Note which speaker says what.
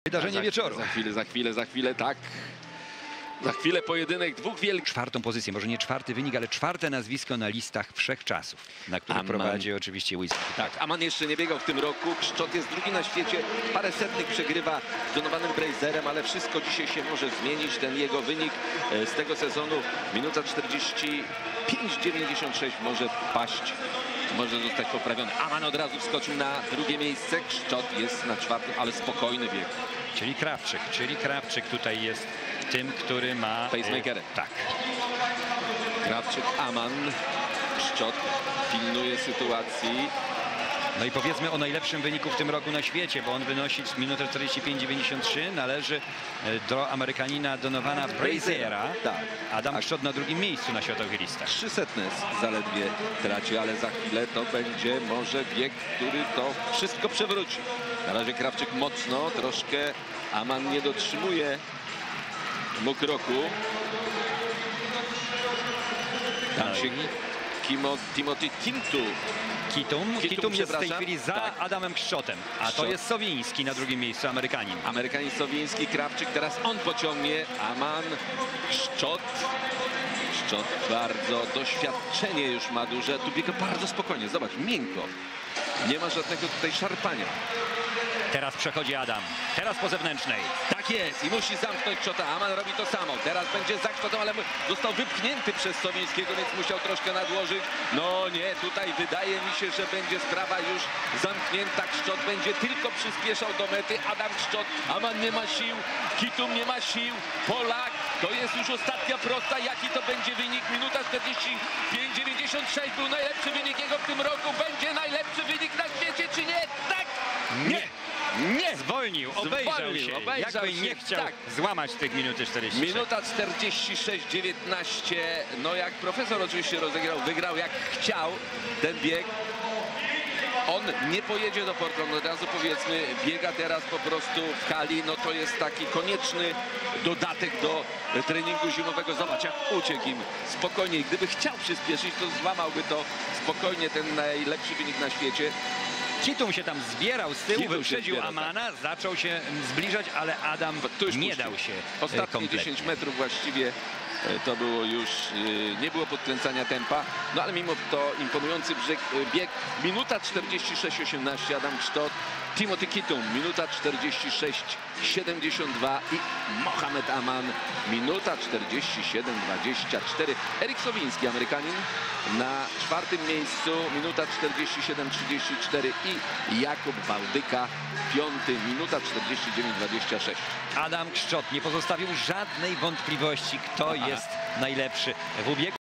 Speaker 1: Wydarzenie wieczoru.
Speaker 2: Za chwilę, tak. Za chwilę pojedynek dwóch wielkich.
Speaker 1: Czwartą pozycję, może nie czwarty wynik, ale czwarte nazwisko na listach wszechczasów, na których prowadzi oczywiście Whisky.
Speaker 2: Tak, Aman jeszcze nie biegał w tym roku. Kszczot jest drugi na świecie. Parę setnych przegrywa z Donovanem Brazerem, ale wszystko dzisiaj się może zmienić. Ten jego wynik z tego sezonu, minuta 45,96 może paść. Może zostać poprawiony. Aman od razu wskoczył na drugie miejsce. Kszczot jest na czwartym, ale spokojny bieg.
Speaker 1: Czyli Krawczyk tutaj jest tym, który ma...
Speaker 2: Pacemakerem.
Speaker 1: Tak.
Speaker 2: Krawczyk, Aman, Kszczot pilnuje sytuacji.
Speaker 1: No i powiedzmy o najlepszym wyniku w tym roku na świecie, bo on wynosi minutę 45,93. Należy do Amerykanina Donovana Brazera.
Speaker 2: Tak.
Speaker 1: Adam Kszczot na drugim miejscu na światowych listach.
Speaker 2: 300 zaledwie traci, ale za chwilę to będzie może bieg, który to wszystko przewróci. Na razie Krawczyk mocno, troszkę Aman nie dotrzymuje mu kroku. Tam się Timothy
Speaker 1: Kitum jest w tej chwili za Adamem Kszczotem, a to jest Sowiński na drugim miejscu, Amerykanin.
Speaker 2: Amerykanin Sowiński, Krawczyk, teraz on pociągnie, Aman, Kszczot. Kszczot bardzo, doświadczenie już ma duże, tu biega bardzo spokojnie, zobacz, miękko. Nie ma żadnego tutaj szarpania.
Speaker 1: Teraz przechodzi Adam, teraz po zewnętrznej.
Speaker 2: Tak jest i musi zamknąć Kszczota. Aman robi to samo. Teraz będzie za Kszczotem, ale został wypchnięty przez Sowińskiego, więc musiał troszkę nadłożyć. No nie, tutaj wydaje mi się, że będzie sprawa już zamknięta. Kszczot będzie tylko przyspieszał do mety. Adam Kszczot, Aman nie ma sił, Kitum nie ma sił, Polak. To jest już ostatnia prosta. Jaki to będzie wynik? Minuta 45,96 był najlepszy wynik jego w tym roku. Będzie najlepszy wynik na świecie, czy nie? Tak! Nie! Nie!
Speaker 1: Zwolnił, obejrzał się. Jakby nie chciał złamać tych minuty 46.
Speaker 2: Minuta 46,19. No jak profesor oczywiście rozegrał, wygrał jak chciał ten bieg. On nie pojedzie do Portland, od razu powiedzmy, biega teraz po prostu w hali, no to jest taki konieczny dodatek do treningu zimowego. Zobacz, jak uciekł im spokojnie. Gdyby chciał przyspieszyć, to złamałby to spokojnie ten najlepszy wynik na świecie.
Speaker 1: Kitum się tam zbierał z tyłu, wyprzedził Amana, zaczął się zbliżać, ale Adam nie dał się
Speaker 2: ostatnie
Speaker 1: kompletnie.
Speaker 2: 10 metrów właściwie to było już, nie było podkręcania tempa, no ale mimo to imponujący bieg. Minuta 46,18 Adam Kszczot, Timothy Kitum minuta 46,72 i Mohamed Aman minuta 47,24. Erik Sowiński, Amerykanin, na czwartym miejscu minuta 47,34 i Jakub Bałdyka piąty, minuta 49,26.
Speaker 1: Adam Kszczot nie pozostawił żadnej wątpliwości, kto jest najlepszy w ubiegu.